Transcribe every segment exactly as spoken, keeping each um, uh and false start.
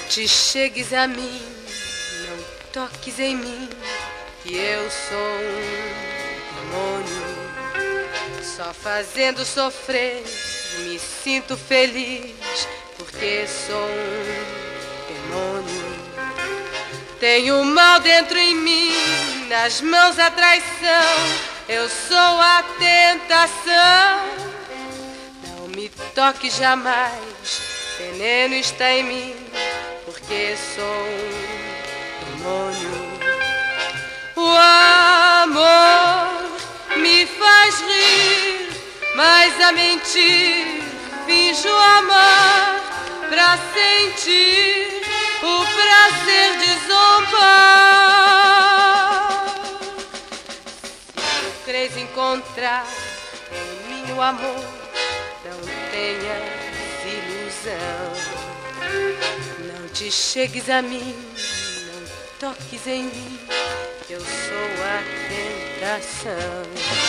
te chegues a mim, não toques em mim, que eu sou um demônio. Só fazendo sofrer me sinto feliz, porque sou um demônio. Tenho mal dentro em mim, nas mãos a traição, eu sou a tentação. Não me toque jamais, veneno está em mim, porque sou um demônio. O amor me faz rir, mas a mentir finjo amar, pra sentir o prazer de zombar. Se tu crês encontrar em mim o amor, não tenhas ilusão. Não te chegues a mim, não toques em mim, eu sou a tentação.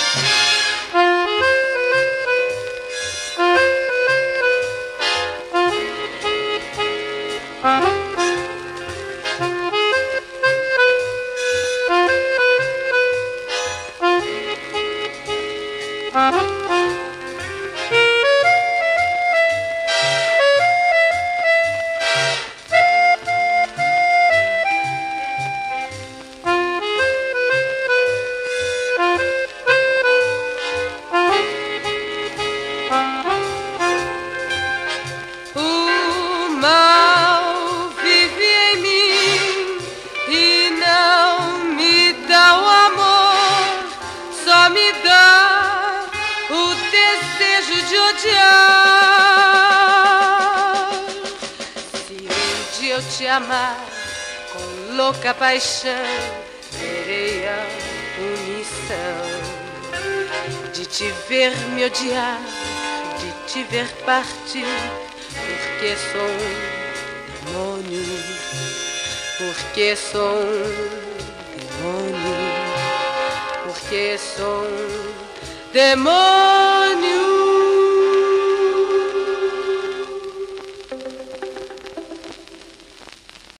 Te amar com louca paixão, terei a punição de te ver me odiar, de te ver partir, porque sou um demônio, porque sou um demônio, porque sou um demônio.